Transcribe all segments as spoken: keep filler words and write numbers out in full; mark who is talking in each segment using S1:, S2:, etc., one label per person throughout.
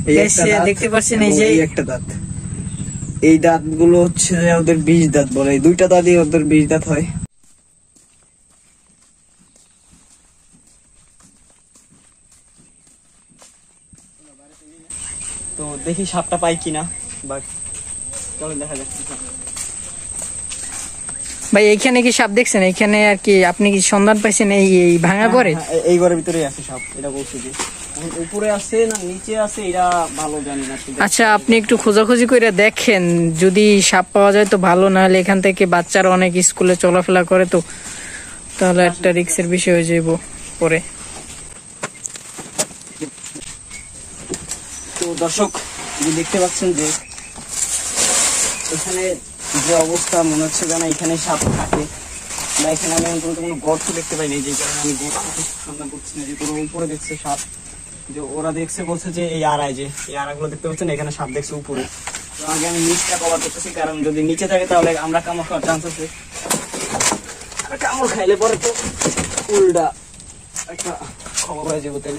S1: দেখতে পাচ্ছেন এই যে
S2: একটা দাঁত, এই দাঁত গুলো হচ্ছে ওদের বিষ দাঁত বলে, এই দুইটা দাঁতই ওদের বিষ দাঁত হয়। তো দেখি সাপটা পাই কিনা, বা চলো দেখা যাক।
S1: ভাই এইখানে কি সাপ দেখছেন? এইখানে আর কি আপনি কি সন্ধান পাইছেন এই এই ভাঙা ঘরে?
S2: এই ঘরের ভিতরেই আছে সাপ, এটা বলছি যে উপরে আছে না নিচে আছে এটা ভালো জানি না।
S1: আচ্ছা আপনি একটু খোঁজাখুঁজি করে দেখেন, যদি সাপ পাওয়া যায় তো ভালো, না হলে এখান থেকে বাচ্চারা অনেক স্কুলে চলাফেরা করে, তো তাহলে একটা রিস্কের বিষয় হয়ে যাবো পরে।
S2: তো দর্শক দেখতে পাচ্ছেন যে এখানে যে অবস্থা, মনে হচ্ছে যেন এখানে সাপ থাকে, বা এখানে আমি কোনো গর্ত দেখতে পাইনি, যে কারণে আমি গর্ত সন্ধান করছি না। যে কোনো উপরে দেখছে সাপ, যে ওরা দেখছে বলছে যে এই আড়ায়, যে এই আড়াগুলো দেখতে পাচ্ছেন এখানে সাপ দেখছে উপরে। তো আগে আমি নিচটা কভার করতেছি, কারণ যদি নিচে থাকে তাহলে আমরা কামড় খাওয়ার চান্স আছে, আর কামড় খাইলে পরে তো উল্টা একটা খবর হয়ে যাবো। তাহলে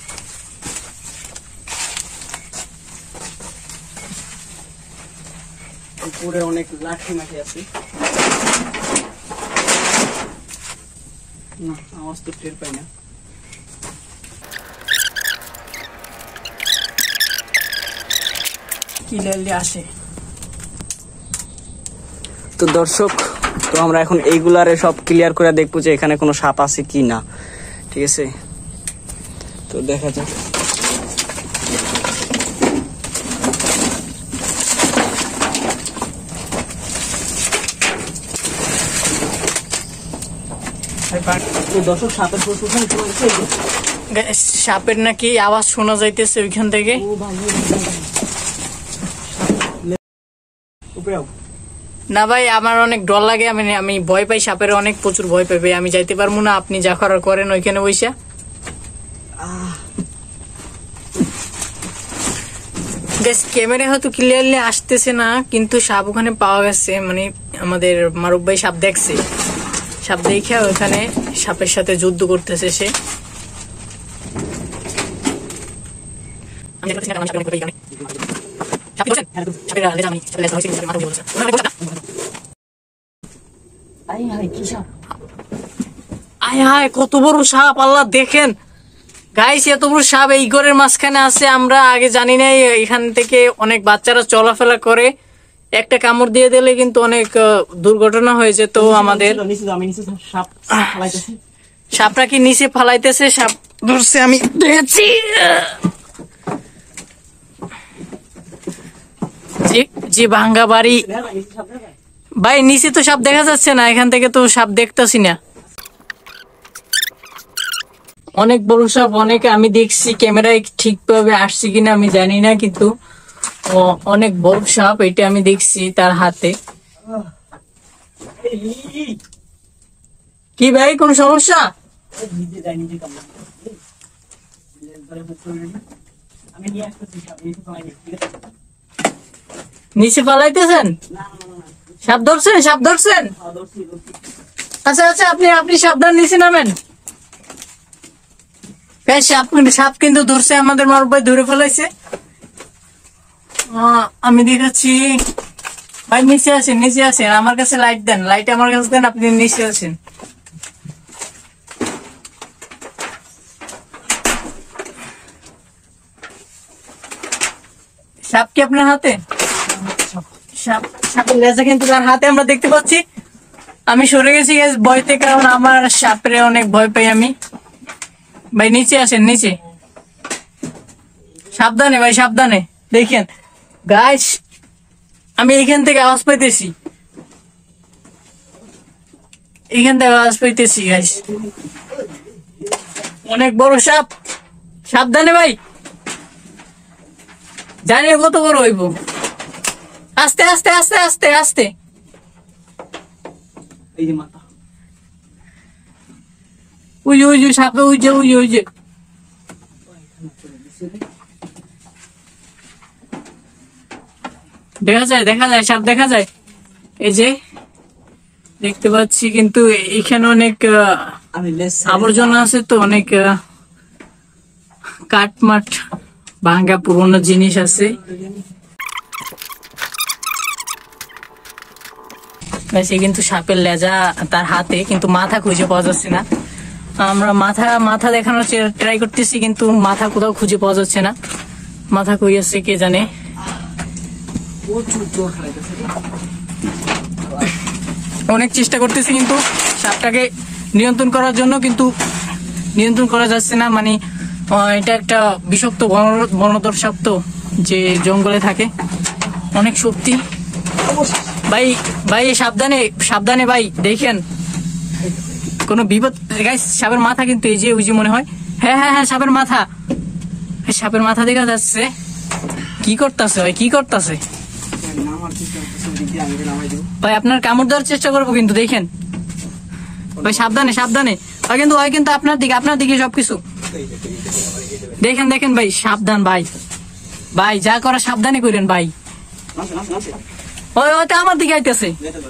S2: উপরে অনেক লাঠি মাঠি আছে, না আওয়াজ তো টের পাই না।
S1: ক্লিয়ারলি আসে।
S2: তো দর্শক, তো আমরা এখন এইগুলারে সব ক্লিয়ার করে দেখবো যে এখানে কোনো সাপ আছে কি না, ঠিক আছে? তো দেখা যাক। দর্শক সাপের
S1: সাপের নাকি আওয়াজ শোনা যাইতেছে ওইখান থেকে। না ভাই আমার অনেক ডর লাগে, আমি আমি ভয় পাই সাপের, অনেক প্রচুর ভয় পাই। আমি যাইতে পারবো না, আপনি যা করার করেন ওইখানে বইসা। ক্যামেরা হয়তো ক্লিয়ারলি আসতেছে না, কিন্তু সাপ ওখানে পাওয়া গেছে, মানে আমাদের মারুফ ভাই সাপ দেখছে, সাপ দেখে ওখানে সাপের সাথে যুদ্ধ করতেছে সে। কত বড় সাপ আল্লাহ দেখেন গাইস, এত বড় সাপ এই ঘরের মাঝখানে আছে, আমরা আগে জানি না। এখান থেকে অনেক বাচ্চারা চলাফেরা করে, একটা কামড় দিয়ে দিলে কিন্তু অনেক দুর্ঘটনা হয়ে যেত আমাদের। সাপটা কি নিচে ফালাইতেছে, সাপ ধরছে, আমি দেখেছি। যে ভাঙ্গা বাড়ি ভাই, নিচে তো সাপ দেখা যাচ্ছে না, এখান থেকে তো সাপ দেখতেছি না। অনেক বড় সাপ, অনেক আমি দেখছি, ক্যামেরায় ঠিকভাবে আসছে কিনা আমি জানি না, কিন্তু অনেক বড় সাপ এটা আমি দেখছি তার হাতে। কি ভাই কোন সমস্যা? নিচে পালাইতেছেন? সাপ ধরছেন? সাপ ধরছেন? আচ্ছা আচ্ছা, আপনি আপনি সাবধান, নিচে নামেন। সাপ সাপ কিন্তু ধরছে, আমাদের মারুফ ভাই ধরে ফেলাইছে। আমি দেখাচ্ছি ভাই, নিচে আসেন, নিচে আসেন, আমার কাছে লাইট দেন, লাইট আমার কাছে দেন, আপনি নিচে আসেন। সাপ কি আপনার হাতে? সাপ, সাপের লেজা কিন্তু তার হাতে আমরা দেখতে পাচ্ছি। আমি সরে গেছি ভয়তে, কারণ আমার সাপরে অনেক ভয় পাই আমি। ভাই নিচে আসেন, নিচে সাবধানে ভাই, সাবধানে। দেখেন গাইস, আমি এখান থেকে আওয়াজ পাইতেছি, এখান থেকে আওয়াজ পাইতেছি গাইস, অনেক বড় সাপ। সাবধানে ভাই, জানি কত বড় হইব। আস্তে আস্তে আস্তে আস্তে আস্তে।
S2: এই যে মাথা,
S1: ওই ওই যে সাপে, ওই যে ওই ওই যে দেখা যায়, দেখা যায়, সাপ দেখা যায়। এই যে দেখতে পাচ্ছি, কিন্তু এখানে অনেক আবর্জনা আছে, তো অনেক কাঠ মাঠ ভাঙ্গা পুরোনো জিনিস আছে। সে কিন্তু সাপের লেজা তার হাতে, কিন্তু মাথা খুঁজে পাওয়া যাচ্ছে না। আমরা মাথা মাথা দেখানোর ট্রাই করতেছি, কিন্তু মাথা কোথাও খুঁজে পাওয়া যাচ্ছে না। মাথা কই আছে কে জানে। অনেক চেষ্টা করতেছি কিন্তু সাপটাকে নিয়ন্ত্রণ করার জন্য, কিন্তু নিয়ন্ত্রণ করা যাচ্ছে না। মানে আহ, এটা একটা বিষাক্ত বন- বনধর সাপ, তো যে জঙ্গলে থাকে, অনেক শক্তি। ভাই ভাই সাবধানে সাবধানে ভাই, দেখেন কোনো বিপদ। গাইস সাপের মাথা কিন্তু এই যে ওই যে মনে হয়, হ্যাঁ হ্যাঁ হ্যাঁ সাপের মাথা, সাপের মাথা দেখা যাচ্ছে। কি করতেছে ভাই, কি করতেছে ভাই? আপনার কামড় দেওয়ার চেষ্টা করবো কিন্তু দেখেন ভাই, সাবধানে সাবধানে ভাই, কিন্তু হয় কিন্তু আপনার দিকে, আপনার দিকে সবকিছু দেখেন দেখেন ভাই, সাবধান ভাই, ভাই যা করা সাবধানে করেন ভাই। ওই ওইটা আমার দিকে আইতেছে,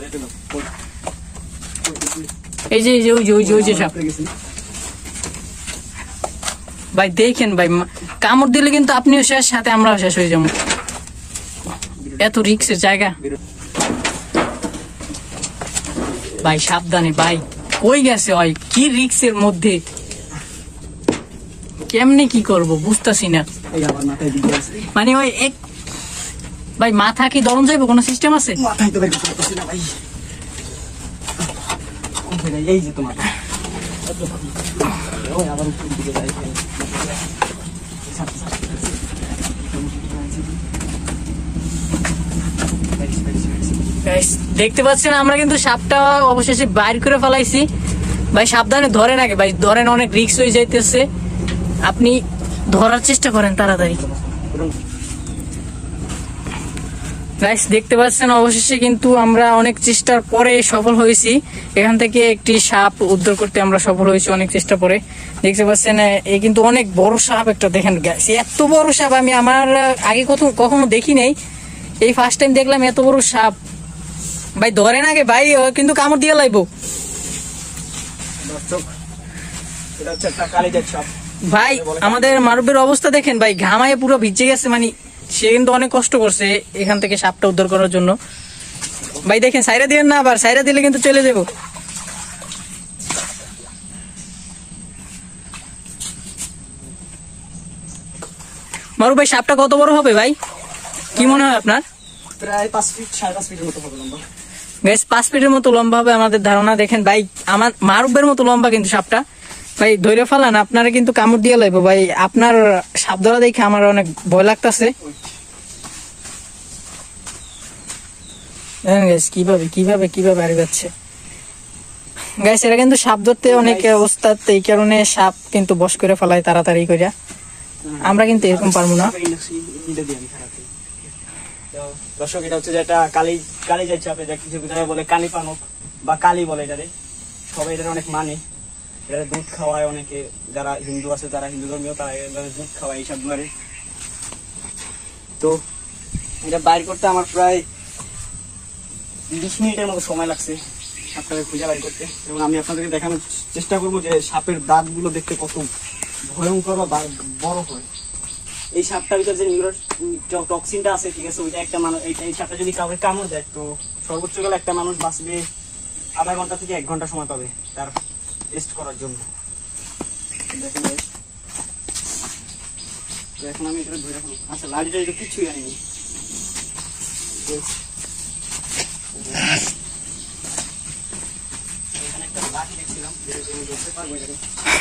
S1: এই যে এই যে ওই যে ওই যে ওই যে সাপ ভাই, দেখেন ভাই কামড় দিলে কিন্তু আপনিও শেষ, সাথে আমরাও শেষ হয়ে যাবো। এত রিক্সের জায়গা ভাই, সাবধানে ভাই। কই গেছে ভাই, কি রিক্সের মধ্যে, কেমনে কি করব বুঝতেছি না। মানে ওই এক ভাই মাথা কি দরম যাইবো, কোনো সিস্টেম আছে?
S2: এই যে তোমার
S1: Guys, দেখতে পাচ্ছেন আমরা কিন্তু সাপটা অবশেষে বাইর করে ফেলাইছি। ভাই সাবধানে ধরেন আগে ভাই, ধরেন, অনেক রিস্ক হয়ে যাইতেছে। আপনি ধরার চেষ্টা করেন তাড়াতাড়ি। গাইস দেখতে পাচ্ছেন অবশেষে কিন্তু আমরা অনেক চেষ্টার পরে সফল হয়েছি। এখান থেকে একটি সাপ উদ্ধার করতে আমরা সফল হয়েছি অনেক চেষ্টা পরে। দেখতে পাচ্ছেন এই কিন্তু অনেক বড় সাপ একটা, দেখেন গাইস এত বড় সাপ আমি আমার আগে কত কখনো দেখি নাই, এই ফার্স্ট টাইম দেখলাম এত বড় সাপ। ভাই ধরেন আগে ভাই, ও কিন্তু কামড় দিয়ে লাইবো ভাই। আমাদের মারুবের অবস্থা দেখেন ভাই, ঘামায় পুরো ভিজে গেছে। মানে সে কিন্তু অনেক কষ্ট করছে এখান থেকে সাপটা উদ্ধার করার জন্য। ভাই দেখেন সাইরা দিবেন না, আবার সাইরা দিলে কিন্তু চলে যাবো। মারুব ভাই সাপটা কত বড় হবে ভাই, কি মনে হয় আপনার?
S2: প্রায় পাঁচ ফিট সাড়ে পাঁচ ফিটের মতো হবে লম্বা।
S1: বেশ পাঁচ ফিটের মতো লম্বা হবে আমাদের ধারণা। দেখেন ভাই আমার মারুবের মতো লম্বা কিন্তু সাপটা। ভাই ধরে ফেলান, আপনারা কিন্তু কামড় দিয়ে লাইবো ভাই। আপনার সাপ ধরা দেখে আমার অনেক ভয় লাগতেছে। কিভাবে কিভাবে কিভাবে হারিয়ে যাচ্ছে গাইস, এরা কিন্তু সাপ ধরতে অনেক ওস্তাদ, এই কারণে সাপ কিন্তু বশ করে ফেলায় তাড়াতাড়ি করে। আমরা কিন্তু এরকম পারবো না।
S2: দর্শক এটা হচ্ছে যেটা কালি কালি যাচ্ছে আপনি কিছু জায়গায় বলে কালি পানক বা কালি বলে, এটারে সবাই এটা অনেক মানে। এটা দুধ খাওয়ায় অনেকে, যারা হিন্দু আছে যারা হিন্দু ধর্মীয় তারা দুধ খাওয়ায় এইসব ধরে। তো এটা বাইর করতে আমার প্রায় বিশ মিনিটের মতো সময় লাগছে সাপটাকে খুঁজে বাইর করতে। এবং আমি আপনাদেরকে দেখানোর চেষ্টা করবো যে সাপের দাঁত গুলো দেখতে কত ভয়ঙ্কর বা বড় হয়। এই সাপটার ভিতরে যে নিউরো টক্সিনটা আছে, ঠিক আছে, ওইটা একটা মানুষ, এই সাপটা যদি কাউকে কামড় দেয় তো সর্বোচ্চ গেলে একটা মানুষ বাঁচবে আধা ঘন্টা থেকে এক ঘন্টা সময় পাবে তার টেস্ট করার জন্য। দেখেন এখন আমি এটা ধরে রাখবো। আচ্ছা লাঠিটা এটা কিছুই আনিনি। এখানে একটা লাঠি দেখছিলাম, ধরতে পারবো এটাকে।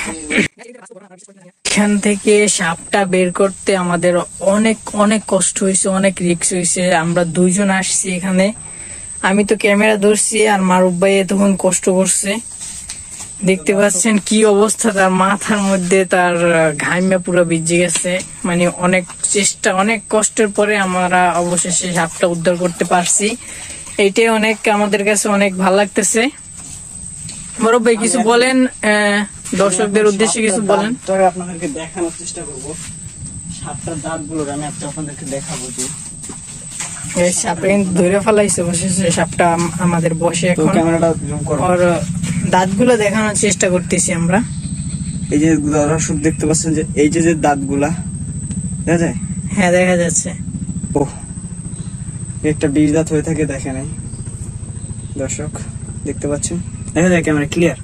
S1: এখান থেকে সাপটা বের করতে আমাদের অনেক অনেক কষ্ট হয়েছে, অনেক রিস্ক হয়েছে। আমরা দুইজন আসছি এখানে, আমি তো ক্যামেরা ধরছি আর মারুফ ভাই তখন কষ্ট করছে। দেখতে পাচ্ছেন কি অবস্থা, তার মাথার মধ্যে তার ঘাইমা পুরো ভিজে গেছে। মানে অনেক চেষ্টা অনেক কষ্টের পরে আমরা অবশেষে সাপটা উদ্ধার করতে পারছি। এইটাই অনেক আমাদের কাছে অনেক ভালো লাগতেছে। মারুফ ভাই কিছু বলেন, দর্শকদের উদ্দেশ্যে কিছু বলেন।
S2: আপনাদেরকে দেখানোর চেষ্টা করবো সাপটার দাঁত গুলো, আমি আপনাদেরকে দেখাবো যে
S1: সাপটা কিন্তু ধরে ফেলাইছে অবশেষে সাপটা আমাদের বসে। এখন
S2: ক্যামেরাটা জুম করো,
S1: আর দাঁত গুলো দেখানোর চেষ্টা করতেছি আমরা।
S2: এই যে দর্শক দেখতে পাচ্ছেন যে এই যে যে দাঁত গুলা দেখা যায়,
S1: হ্যাঁ দেখা যাচ্ছে।
S2: ও একটা বিষ দাঁত হয়ে থাকে, দেখে নাই দর্শক, দেখতে পাচ্ছেন, দেখা যায় ক্যামেরা ক্লিয়ার।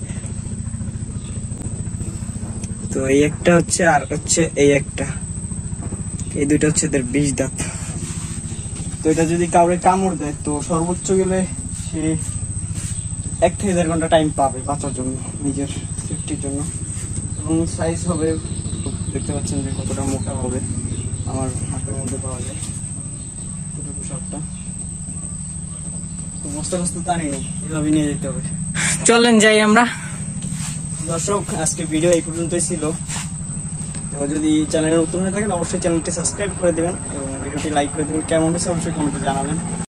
S2: তো এই একটা হচ্ছে, আর হচ্ছে এই একটা, এই দুইটা হচ্ছে এদের বিষ দাঁত। তো এটা যদি কাউরে কামড় দেয় তো সর্বোচ্চ গেলে সে এক থেকে দেড় ঘন্টা টাইম পাবে বাঁচার জন্য, নিজের সেফটির জন্য। এবং সাইজ হবে, দেখতে পাচ্ছেন যে কতটা মোটা হবে, আমার হাতের মধ্যে পাওয়া যায় এটুকু সাপটা। তো বস্তা বস্তা টানি নেই, এভাবে নিয়ে যেতে হবে।
S1: চলেন যাই আমরা।
S2: দর্শক আজকে ভিডিও এই পর্যন্তই ছিল। তো যদি চ্যানেলে নতুন হয়ে থাকেন অবশ্যই চ্যানেলটি সাবস্ক্রাইব করে দেবেন এবং ভিডিওটি লাইক করে দেবেন। কেমন হয়েছে অবশ্যই কমেন্টে জানাবেন।